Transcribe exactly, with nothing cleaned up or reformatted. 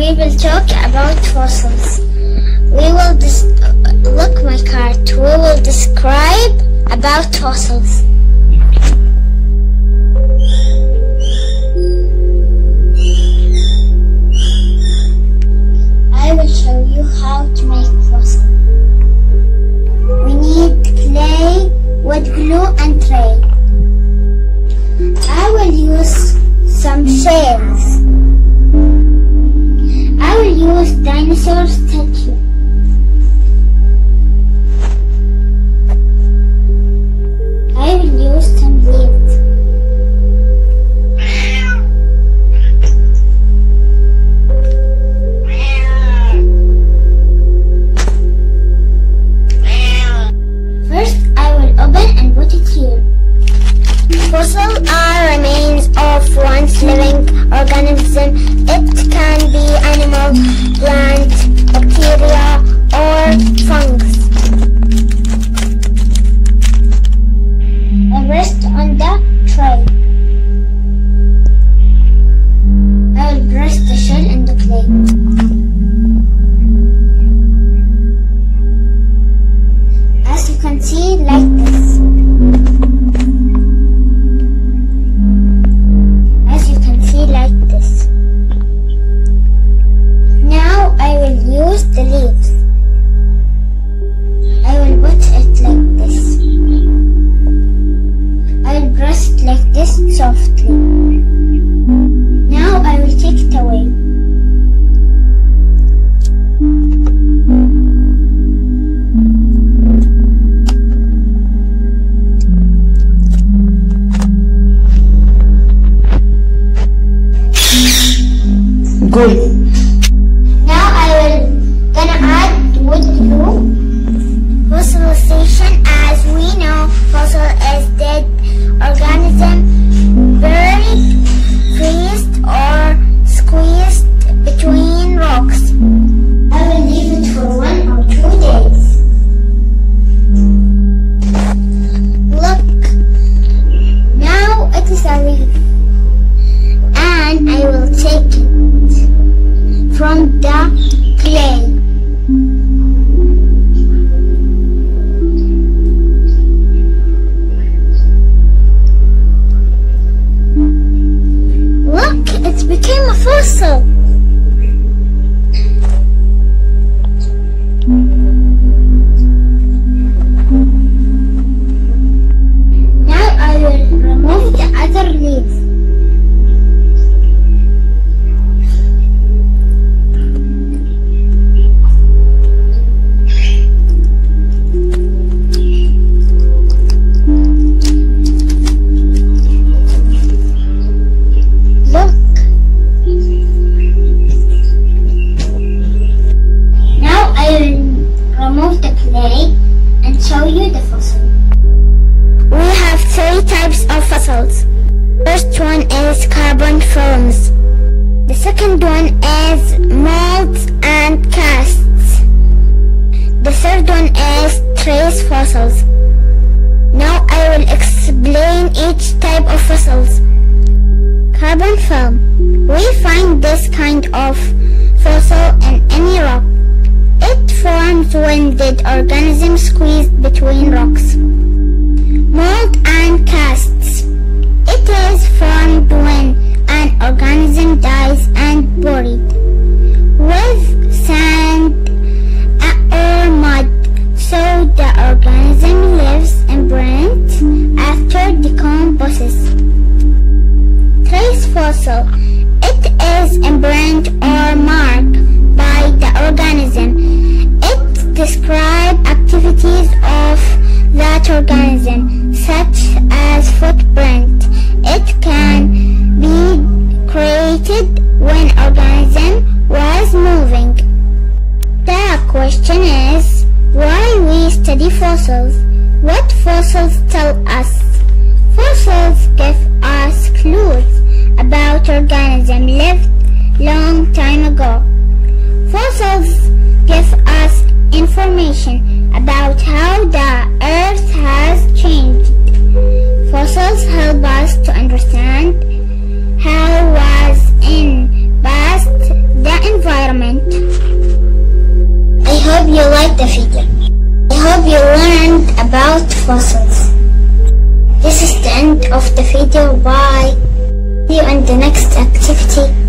we will talk about fossils. We will dis- look my card. We will describe about fossils. I will show you how to make fossil. We need clay, wood glue and tray. I will use some shells. I will use dinosaur statue. I will use some leaves. First, I will open and put it here. Fossils are remains of once living organism. It can be animal, plant, bacteria, or fungus. I rest on the tray. I will press the shell in the clay. As you can see, like this. As you can see, like this. Now I will use the leaves. I will put it like this. I will press it like this softly. Now I will take it away. Good. Now I will gonna add wood glue. Fossilization, as we know, fossil is dead organism buried, freezed, or squeezed between rocks. I will leave it for one or two days. Look, now it is a leaf, and I will take it from the clay. Look, it became a fossil. Now I will remove the other leaf. Remove the clay and show you the fossil. We have three types of fossils. First one is carbon films. The second one is molds and casts. The third one is trace fossils. Now I will explain each type of fossils. Carbon film. We find this kind of fossil in any rock. It forms when dead organisms squeezed between rocks. Mold and casts. It is formed when an organism dies and buried with sand or mud, so the organism lives imprint after decomposition. Trace fossil. It is imprint or mark by the organism. It describes activities of that organism, such as footprint. It can be created when organism was moving. The question is, why we study fossils? What fossils tell us? Fossils give us clues about organism lived long time ago. Fossils give us information about how the earth has changed. Fossils help us to understand how was in past the environment you liked the video. I hope you learned about fossils. This is the end of the video. Bye. See you in the next activity.